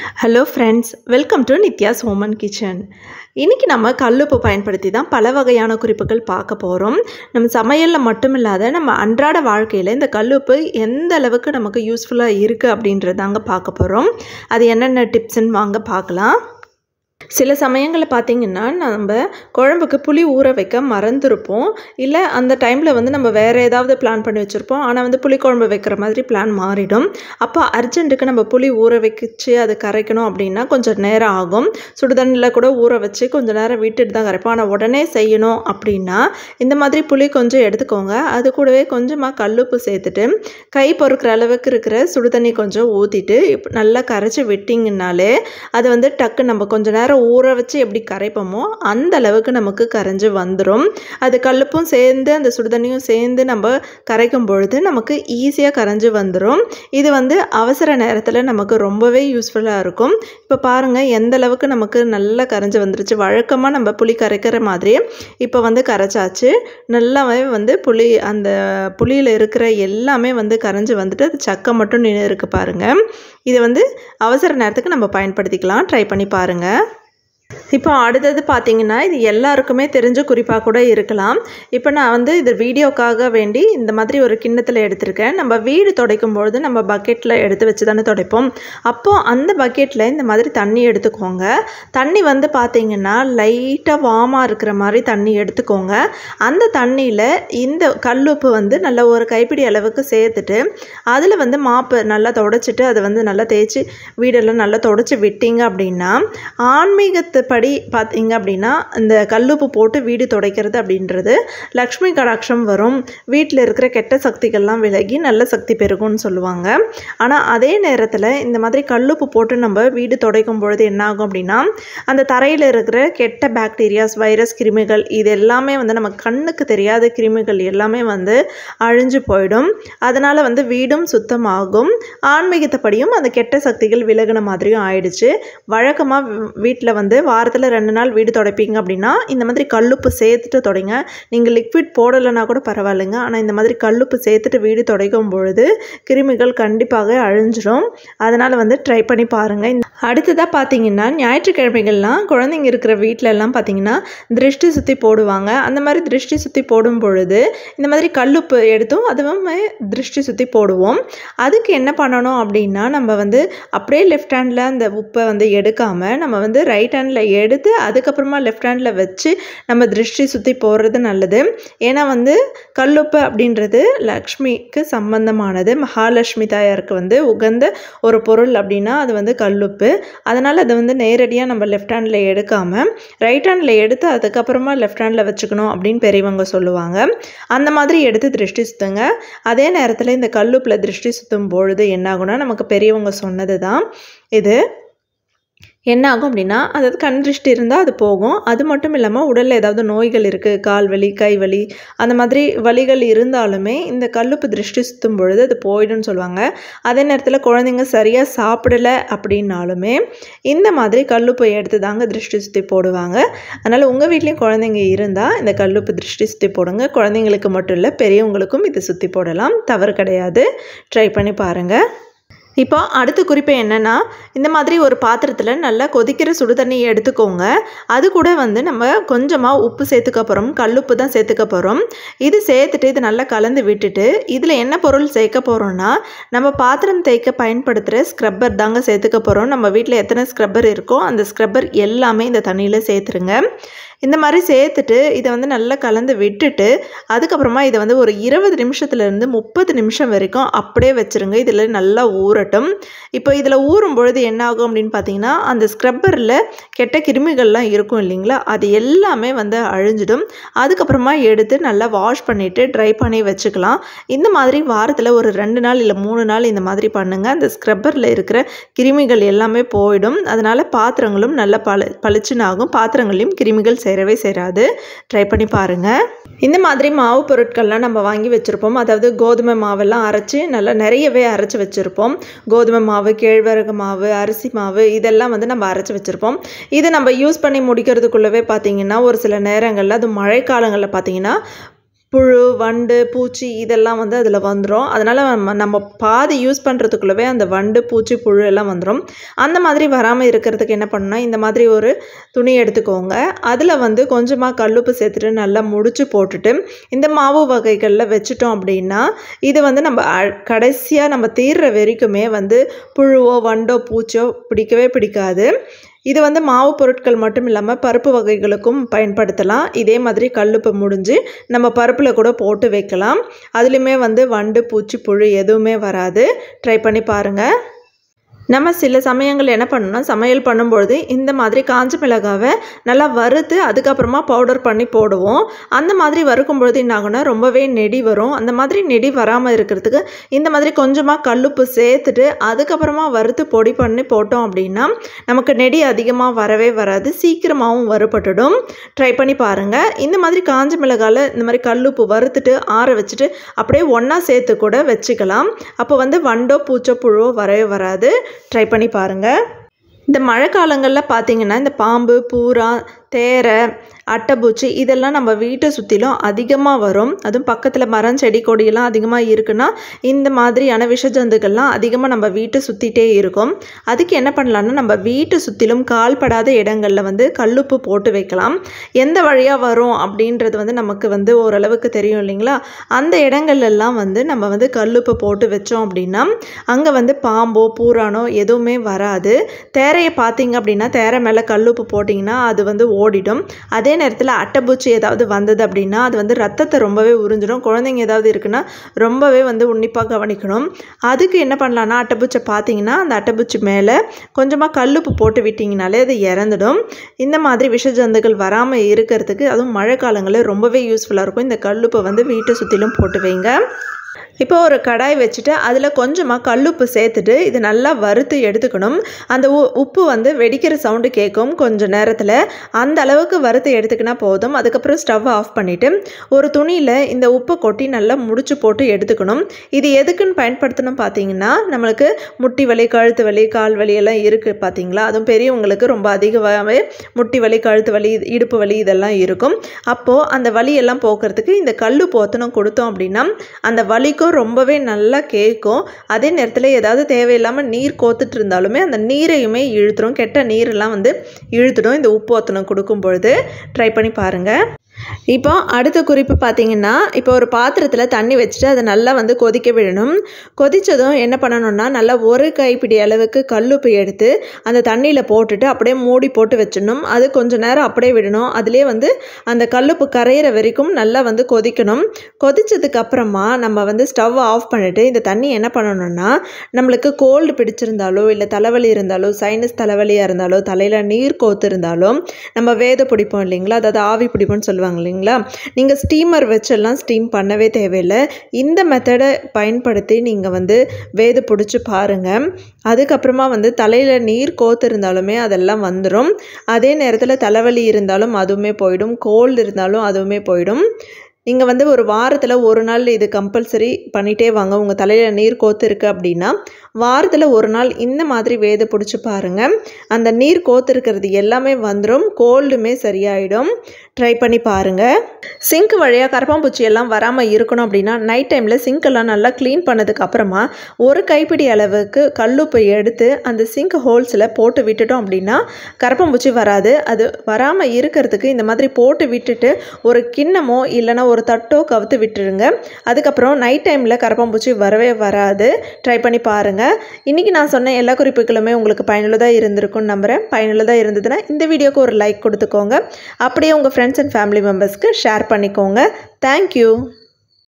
Hello friends, welcome to Nithya's home and kitchen. இன்றைக்கி நம்ம கல்லுப்பு பயன்படுத்தி தான் பல வகையான குறிப்புகள் பார்க்க போகிறோம். நம்ம சமையலில் மட்டும் இல்லாத நம்ம அன்றாட வாழ்க்கையில் இந்த கல்லுப்பு எந்த அளவுக்கு நமக்கு யூஸ்ஃபுல்லாக இருக்குது அப்படின்றதாங்க பார்க்க போகிறோம். அது என்னென்ன டிப்ஸ்ன்னு வாங்க பார்க்கலாம். சில சமயங்களில் பார்த்திங்கன்னா நம்ம குழம்புக்கு புளி ஊற வைக்க மறந்துருப்போம். இல்லை அந்த டைமில் நம்ம வேறு ஏதாவது பிளான் பண்ணி வச்சுருப்போம். ஆனால் புளிக்குழம்பு வைக்கிற மாதிரி பிளான் மாறிடும். அப்போ அர்ஜென்ட்டுக்கு நம்ம புளி ஊற வச்சு அது கரைக்கணும் அப்படின்னா கொஞ்சம் நேரம் ஆகும். சுடுதண்ணில் கூட ஊற வச்சு கொஞ்சம் நேரம் விட்டுட்டு தான் கரைப்போம். ஆனால் உடனே செய்யணும் அப்படின்னா இந்த மாதிரி புளி கொஞ்சம் எடுத்துக்கோங்க. அது கூடவே கொஞ்சமாக கல்லுப்பு சேர்த்துட்டு கை பொறுக்கிற அளவுக்கு இருக்கிற சுடுதண்ணி கொஞ்சம் ஊற்றிட்டு நல்லா கரைச்சி விட்டிங்கனாலே அது டக்கு நம்ம கொஞ்சம் நேரம் ஊற வச்சு எப்படி கரைப்போமோ அந்த அளவுக்கு நமக்கு கரைஞ்சி வந்துடும். அது கல்லுப்பும் சேர்ந்து அந்த சுடுதண்ணியும் சேர்ந்து நம்ம கரைக்கும் பொழுது நமக்கு ஈஸியாக கரைஞ்சி வந்துடும். இது அவசர நேரத்தில் நமக்கு ரொம்பவே யூஸ்ஃபுல்லாக இருக்கும். இப்போ பாருங்கள் எந்த அளவுக்கு நமக்கு நல்லா கரைஞ்சி வந்துருச்சு. வழக்கமாக நம்ம புளி கரைக்கிற மாதிரியே இப்போ கரைச்சாச்சு. நல்லாவே புளி அந்த புளியில் இருக்கிற எல்லாமே கரைஞ்சி வந்துட்டு அது சக்கை மட்டும் நின்று இருக்குது பாருங்கள். இது அவசர நேரத்துக்கு நம்ம பயன்படுத்திக்கலாம். ட்ரை பண்ணி பாருங்கள். இப்போ அடுத்தது பார்த்திங்கன்னா இது எல்லாருக்குமே தெரிஞ்ச குறிப்பாக கூட இருக்கலாம். இப்போ நான் இது வீடியோக்காக வேண்டி இந்த மாதிரி ஒரு கிண்ணத்தில் எடுத்திருக்கேன். நம்ம வீடு துடைக்கும் பொழுது நம்ம பக்கெட்டில் எடுத்து வச்சு தானே துடைப்போம். அப்போது அந்த பக்கெட்டில் இந்த மாதிரி தண்ணி எடுத்துக்கோங்க. தண்ணி பார்த்திங்கன்னா லைட்டாக வார்மாக இருக்கிற மாதிரி தண்ணி எடுத்துக்கோங்க. அந்த தண்ணியில் இந்த கல்லுப்பு நல்ல ஒரு கைப்பிடி அளவுக்கு சேர்த்துட்டு அதில் மாப்பு நல்லா துடைச்சிட்டு அதை நல்லா தேய்ச்சி வீடெல்லாம் நல்லா துடைச்சி விட்டீங்க அப்படின்னா ஆன்மீகத்தை படி பார்த்தீங்க அப்படின்னா இந்த கல்லுப்பு போட்டு வீடு துடைக்கிறது அப்படின்றது லக்ஷ்மி கடாட்சம் வரும். வீட்டில் இருக்கிற கெட்ட சக்திகள்லாம் விலகி நல்ல சக்தி பெருகும்னு சொல்லுவாங்க. ஆனால் அதே நேரத்தில் இந்த மாதிரி கல்லுப்பு போட்டு நம்ம வீடு துடைக்கும் பொழுது என்ன ஆகும் அப்படின்னா அந்த தரையில் இருக்கிற கெட்ட பாக்டீரியாஸ், வைரஸ், கிருமிகள் இது எல்லாமே நமக்கு கண்ணுக்கு தெரியாத கிருமிகள் எல்லாமே அழிஞ்சு போயிடும். அதனால் வீடும் சுத்தமாகும். ஆன்மீகத்தைப்படியும் அந்த கெட்ட சக்திகள் விலகின மாதிரியும் ஆயிடுச்சு. வழக்கமாக வீட்டில் வாரத்தில் 2 நாள் வீடு துடைப்பீங்க அப்படின்னா இந்த மாதிரி கல்லுப்பு சேர்த்துட்டு துடைங்க. நீங்கள் லிக்விட் போடலைன்னா கூட பரவாயில்லைங்க. ஆனால் இந்த மாதிரி கல்லுப்பு சேர்த்துட்டு வீடு துடைக்கும் பொழுது கிருமிகள் கண்டிப்பாக அழிஞ்சிடும். அதனால் ட்ரை பண்ணி பாருங்கள். அடுத்ததாக பார்த்தீங்கன்னா ஞாயிற்றுக்கிழமைகள்லாம் குழந்தைங்க இருக்கிற வீட்டிலலாம் பார்த்தீங்கன்னா திருஷ்டி சுற்றி போடுவாங்க. அந்த மாதிரி திருஷ்டி சுற்றி போடும் பொழுது இந்த மாதிரி கல்லுப்பு எடுத்தும் அதுவும் திருஷ்டி சுற்றி போடுவோம். அதுக்கு என்ன பண்ணணும் அப்படின்னா நம்ம அப்படியே லெஃப்ட் ஹேண்டில் அந்த உப்பை எடுக்காமல் நம்ம ரைட் ஹேண்டில் எடுத்து அதுக்கப்புறமா லெஃப்ட் ஹேண்டில் வச்சு நம்ம திருஷ்டி சுற்றி போடுறது நல்லது. ஏன்னா கல்லுப்பு அப்படின்றது லக்ஷ்மிக்கு சம்பந்தமானது. மகாலட்சுமி தாயாருக்கு உகந்த ஒரு பொருள் அப்படின்னா அது கல்லுப்பு. அதனால் அதை நேரடியாக நம்ம லெஃப்ட் ஹேண்டில் எடுக்காமல் ரைட் ஹேண்டில் எடுத்து அதுக்கப்புறமா லெஃப்ட் ஹேண்டில் வச்சுக்கணும் அப்படின்னு பெரியவங்க சொல்லுவாங்க. அந்த மாதிரி எடுத்து திருஷ்டி சுற்றுங்க. அதே நேரத்தில் இந்த கல்லுப்பில் திருஷ்டி சுற்றும் பொழுது என்னாகும்னா நமக்கு பெரியவங்க சொன்னது தான் இது. என்ன ஆகும் அப்படின்னா அதாவது கண் திருஷ்டி இருந்தால் அது போகும். அது மட்டும் இல்லாமல் உடலில் ஏதாவது நோய்கள் இருக்குது, கால் வலி, கை வலி, அந்த மாதிரி வலிகள் இருந்தாலுமே இந்த கல்லுப்பு திருஷ்டி சுற்றும் பொழுது அது போயிடும்னு சொல்லுவாங்க. அதே நேரத்தில் குழந்தைங்க சரியாக சாப்பிடலை அப்படின்னாலுமே இந்த மாதிரி கல்லுப்பை எடுத்து தாங்க திருஷ்டி சுற்றி போடுவாங்க. அதனால் உங்கள் வீட்லேயும் குழந்தைங்க இருந்தால் இந்த கல்லுப்பு திருஷ்டி சுற்றி போடுங்க. குழந்தைங்களுக்கு மட்டும் இல்லை, பெரியவங்களுக்கும் இது சுற்றி போடலாம், தவறு கிடையாது. ட்ரை பண்ணி பாருங்கள். இப்போ அடுத்த குறிப்பு என்னென்னா இந்த மாதிரி ஒரு பாத்திரத்தில் நல்லா கொதிக்கிற சுடு தண்ணியை எடுத்துக்கோங்க. அது கூட நம்ம கொஞ்சமாக உப்பு சேர்த்துக்க போகிறோம். கல்லுப்பு தான் சேர்த்துக்க போகிறோம். இது சேர்த்துட்டு இது நல்லா கலந்து விட்டுட்டு இதில் என்ன பொருள் சேர்க்க போகிறோன்னா நம்ம பாத்திரம் தேய்க்க பயன்படுத்துகிற ஸ்க்ரப்பர் தாங்க சேர்த்துக்க போகிறோம். நம்ம வீட்டில் எத்தனை ஸ்க்ரப்பர் இருக்கோ அந்த ஸ்க்ரப்பர் எல்லாமே இந்த தண்ணியில் சேர்த்துருங்க. இந்த மாதிரி சேர்த்துட்டு இதை நல்லா கலந்து விட்டுட்டு அதுக்கப்புறமா இதை ஒரு 20 நிமிஷத்துலேருந்து 30 நிமிஷம் வரைக்கும் அப்படியே வச்சுருங்க. இதில் நல்லா ஊறட்டும். இப்போ இதில் ஊறும் பொழுது என்ன ஆகும் அப்படின்னு பார்த்தீங்கன்னா அந்த ஸ்க்ரப்பரில் கெட்ட கிருமிகள்லாம் இருக்கும் இல்லைங்களா, அது எல்லாமே அழிஞ்சிடும். அதுக்கப்புறமா எடுத்து நல்லா வாஷ் பண்ணிவிட்டு ட்ரை பண்ணி வச்சுக்கலாம். இந்த மாதிரி வாரத்தில் ஒரு 2 நாள் இல்லை 3 நாள் இந்த மாதிரி பண்ணுங்கள். அந்த ஸ்க்ரப்பரில் இருக்கிற கிருமிகள் எல்லாமே போயிடும். அதனால் பாத்திரங்களும் நல்லா பளிச்சுன்னு ஆகும். பாத்திரங்களையும் கிருமிகள் சேரவே சேராது. ட்ரை பண்ணி பாருங்கள். இந்த மாதிரி மாவு பொருட்கள்லாம் நம்ம வாங்கி வச்சுருப்போம். அதாவது கோதுமை மாவெல்லாம் அரைச்சி நல்லா நிறையவே அரைச்சி வச்சுருப்போம். கோதுமை மாவு, கேழ்வரகு மாவு, அரிசி மாவு இதெல்லாம் நம்ம அரைச்சி வச்சுருப்போம். இதை நம்ம யூஸ் பண்ணி முடிக்கிறதுக்குள்ளவே பார்த்திங்கன்னா ஒரு சில நேரங்களில் அது மழைக்காலங்களில் பார்த்திங்கன்னா புழு, வண்டு, பூச்சி இதெல்லாம் வந்து அதில் வந்துடும். அதனால் நம்ம பாதி யூஸ் பண்ணுறதுக்குள்ளவே அந்த வண்டு, பூச்சி, புழு எல்லாம் வந்துடும். அந்த மாதிரி வராமல் இருக்கிறதுக்கு என்ன பண்ணணும்னா, இந்த மாதிரி ஒரு துணி எடுத்துக்கோங்க. அதில் வந்து கொஞ்சமாக கல்லுப்பு சேர்த்துட்டு நல்லா முடிச்சு போட்டுட்டு இந்த மாவு வகைகளில் வச்சுட்டோம் அப்படின்னா இது வந்து நம்ம கடைசியாக நம்ம தீர்ற வரைக்குமே வந்து புழுவோ, வண்டோ, பூச்சோ பிடிக்கவே பிடிக்காது. இது வந்து மாவு பொருட்கள் மட்டும் இல்லாமல் பருப்பு வகைகளுக்கும் பயன்படுத்தலாம். இதே மாதிரி கல்லுப்பு முடிஞ்சு நம்ம பருப்பில் கூட போட்டு வைக்கலாம். அதுலேயுமே வந்து வண்டு, பூச்சி, புழு எதுவுமே வராது. ட்ரை பண்ணி பாருங்கள். நம்ம சில சமயங்கள் என்ன பண்ணணும்னா, சமையல் பண்ணும்பொழுது இந்த மாதிரி காஞ்ச மிளகாவை நல்லா வறுத்து அதுக்கப்புறமா பவுடர் பண்ணி போடுவோம். அந்த மாதிரி வறுக்கும்பொழுது என்ன ஆகும்னா ரொம்பவே நெடி வரும். அந்த மாதிரி நெடி வராமல் இருக்கிறதுக்கு இந்த மாதிரி கொஞ்சமாக கல்லுப்பு சேர்த்துட்டு அதுக்கப்புறமா வறுத்து பொடி பண்ணி போட்டோம் அப்படின்னா நமக்கு நெடி அதிகமாக வரவே வராது, சீக்கிரமாகவும் வறுபட்டுடும். ட்ரை பண்ணி பாருங்கள். இந்த மாதிரி காஞ்ச மிளகாவில் இந்த மாதிரி கல்லுப்பு வறுத்துட்டு ஆற வச்சுட்டு அப்படியே ஒன்றா சேர்த்து கூட வச்சுக்கலாம். அப்போ வந்து வண்டோ, பூச்சோ, புழுவோ வரவே வராது. ட்ரை பண்ணி பாருங்கள். இந்த மழை காலங்களில் பார்த்திங்கன்னா இந்த பாம்பு, பூரா, தேரை, அட்டைப்பூச்சி இதெல்லாம் நம்ம வீட்டை சுற்றிலும் அதிகமாக வரும். அதுவும் பக்கத்தில் மரம், செடி, கொடியெல்லாம் அதிகமாக இருக்குன்னா இந்த மாதிரியான விஷஜந்துக்கள்லாம் அதிகமாக நம்ம வீட்டை சுற்றிட்டே இருக்கும். அதுக்கு என்ன பண்ணலான்னா, நம்ம வீட்டை சுற்றிலும் கால்படாத இடங்களில் வந்து கல்லுப்பு போட்டு வைக்கலாம். எந்த வழியாக வரும் அப்படின்றது வந்து நமக்கு வந்து ஓரளவுக்கு தெரியும் இல்லைங்களா? அந்த இடங்கள்லாம் வந்து நம்ம வந்து கல்லுப்பு போட்டு வச்சோம் அப்படின்னா அங்கே வந்து பாம்போ, பூரானோ எதுவுமே வராது. தேரையை பார்த்தீங்க அப்படின்னா தேரை மேலே கல்லுப்பு போட்டிங்கன்னா அது வந்து ஓடிடும். அதே நேரத்தில் அட்டைப்பூச்சி ஏதாவது வந்தது அப்படின்னா அது வந்து ரத்தத்தை ரொம்பவே உறிஞ்சிடும். குழந்தைங்க ஏதாவது இருக்குன்னா ரொம்பவே வந்து உன்னிப்பாக கவனிக்கணும். அதுக்கு என்ன பண்ணலான்னா, அட்டைப்பூச்சை பார்த்தீங்கன்னா அந்த அட்டைப்பூச்சி மேலே கொஞ்சமாக கல்லுப்பு போட்டு விட்டிங்கனாலே அது இறந்துடும். இந்த மாதிரி விஷஜந்துகள் வராமல் இருக்கிறதுக்கு அதுவும் மழை காலங்களில் ரொம்பவே யூஸ்ஃபுல்லாக இருக்கும். இந்த கல்லுப்பை வந்து வீட்டை சுற்றிலும் போட்டு வைங்க. இப்போ ஒரு கடாய் வச்சுட்டு அதில் கொஞ்சமாக கல்லுப்பு சேர்த்துட்டு இது நல்லா வறுத்து எடுத்துக்கணும். அந்த உப்பு வந்து வெடிக்கிற சவுண்டு கேட்கும் கொஞ்சம் நேரத்தில். அந்த அளவுக்கு வறுத்து எடுத்துக்கினா போதும். அதுக்கப்புறம் ஸ்டவ் ஆஃப் பண்ணிவிட்டு ஒரு துணியில் இந்த உப்பை கொட்டி நல்லா முடிச்சு போட்டு எடுத்துக்கணும். இது எதுக்குன்னு பயன்படுத்தணும் பார்த்தீங்கன்னா, நம்மளுக்கு முட்டி வலி, கழுத்து வலி, கால் வலி எல்லாம் இருக்குது பார்த்தீங்களா? அதுவும் பெரியவங்களுக்கு ரொம்ப அதிகமாகவே முட்டி வலி, கழுத்து வலி, இடுப்பு வலி இதெல்லாம் இருக்கும். அப்போது அந்த வலியெல்லாம் போக்குறதுக்கு இந்த கல்லுப்பு ஒத்தனம் கொடுத்தோம் அப்படின்னா அந்த வலிக்கும் ரொம்பவே நல்லா கேட்கும். அதே நேரத்தில் ஏதாவது தேவையில்லாமல் நீர் கோத்துட்டு இருந்தாலுமே அந்த நீரையுமே இழுத்துடும். கெட்ட நீரெல்லாம் வந்து இழுத்துடும் இந்த உப்பு ஒத்தனம் கொடுக்கும் பொழுது. ட்ரை பண்ணி பாருங்கள். இப்போ அடுத்த குறிப்பு பார்த்திங்கன்னா, இப்போ ஒரு பாத்திரத்தில் தண்ணி வச்சுட்டு அதை நல்லா வந்து கொதிக்க விடணும். கொதித்ததும் என்ன பண்ணணும்னா, நல்லா ஒரு கைப்பிடி அளவுக்கு கல்லுப்பு எடுத்து அந்த தண்ணியில் போட்டுட்டு அப்படியே மூடி போட்டு வச்சிடணும். அது கொஞ்சம் நேரம் அப்படியே விடணும். அதிலே வந்து அந்த கல்லுப்பு கரையிற வரைக்கும் நல்லா வந்து கொதிக்கணும். கொதித்ததுக்கு அப்புறமா நம்ம வந்து ஸ்டவ் ஆஃப் பண்ணிவிட்டு இந்த தண்ணி என்ன பண்ணணும்னா, நம்மளுக்கு கோல்டு பிடிச்சிருந்தாலோ இல்லை தலைவலி இருந்தாலோ, சைனஸ் தலைவலியாக இருந்தாலோ, தலையில் நீர் கோத்து இருந்தாலும் நம்ம வேத பிடிப்போம் இல்லைங்களா, அதாவது ஆவி பிடிப்போம்னு சொல்லுவாங்க இல்லைங்களா? நீங்கள் ஸ்டீமர் வச்செல்லாம் ஸ்டீம் பண்ணவே தேவையில்லை. இந்த மெத்தடை பயன்படுத்தி நீங்கள் வந்து வேது பிடிச்சி பாருங்கள். அதுக்கப்புறமா வந்து தலையில் நீர் கோத்து இருந்தாலுமே அதெல்லாம் வந்துடும். அதே நேரத்தில் தலைவலி இருந்தாலும் அதுவுமே போயிடும், கோல்டு இருந்தாலும் அதுவுமே போயிடும். நீங்கள் வந்து ஒரு வாரத்தில் ஒரு நாள் இது கம்பல்சரி பண்ணிகிட்டே வாங்க. உங்கள் தலையில் நீர் கோத்து இருக்குது அப்படின்னா வாரத்தில் ஒரு நாள் இந்த மாதிரி வேத பிடிச்சி பாருங்கள். அந்த நீர் கோத்து இருக்கிறது எல்லாமே வந்துடும், கோல்டுமே சரியாயிடும். ட்ரை பண்ணி பாருங்கள். சிங்க் வழியாக கரப்பாம்பூச்சி எல்லாம் வராமல் இருக்கணும் அப்படின்னா நைட் டைமில் சிங்க்கெல்லாம் நல்லா க்ளீன் பண்ணதுக்கு அப்புறமா ஒரு கைப்பிடி அளவுக்கு கல்லுப்பை எடுத்து அந்த சிங்க் ஹோல்ஸில் போட்டு விட்டுட்டோம் அப்படின்னா கரப்பாம்பூச்சி வராது. அது வராமல் இருக்கிறதுக்கு இந்த மாதிரி போட்டு விட்டுட்டு ஒரு கிண்ணமோ இல்லைனா ஒரு தட்டோ கவுத்து விட்டுருங்க. அதுக்கப்புறம் நைட் டைமில் கரப்பாம்பூச்சி வரவே வராது. ட்ரை பண்ணி பாருங்கள். இன்றைக்கி நான் சொன்ன எல்லா குறிப்புகளுமே உங்களுக்கு பயனுள்ளதாக இருந்திருக்கும்னு நம்புகிறேன். பயனுள்ளதாக இருந்ததுன்னா இந்த வீடியோக்கு ஒரு லைக் கொடுத்துக்கோங்க. அப்படியே உங்கள் ஃப்ரெண்ட்ஸ் அண்ட் ஃபேமிலி மெம்பர்ஸ்க்கு ஷேர் பண்ணிக்கோங்க. தேங்க்யூ.